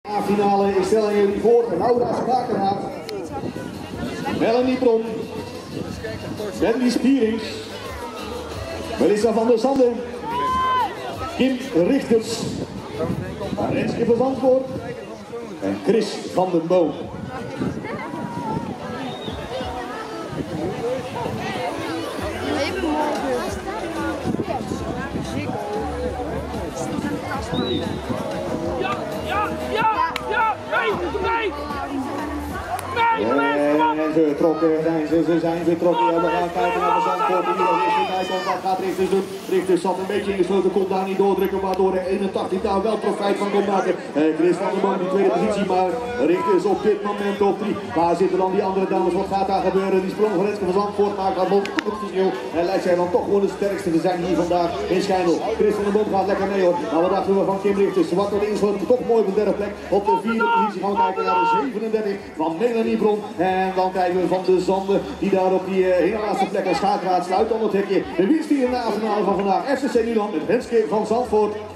A-finale, ik stel aan jullie voor, Laura Spakenhaat, Melanie Bron, Wendy Spierings, Melissa van der Zanden, Kim Richters, Renske van Zandvoort en Chris van den Boom. En vertrokken zijn ze zijn vertrokken. Ja, we gaan kijken naar de Zandvoort. Wat gaat Richters doen? Richters zat een beetje ingesloten, kon daar niet doordrukken, waardoor de 81 daar wel profijt van kon maken. Chris van der Boom die tweede positie, maar Richters op dit moment op 3. Waar zitten dan die andere dames? Wat gaat daar gebeuren? Die sprong van Renske van Zandvoort maakt haar mond het verschil. En lijkt zij dan toch gewoon de sterkste te zijn hier vandaag in Schijndel. Chris van der Boom gaat lekker mee hoor. Maar wat dachten we van Kim Richters? Ze wordt er ingesloten, toch mooi op de derde plek. Op de vierde positie gaan we kijken naar de 37 van Melanie Bron. En dan kijken we van de Zanden die daar op die hele laatste plek als schaakraad sluit dan het hekje. De winst hier in de A-finale van vandaag. FCC Nuland met Renske van Zandvoort.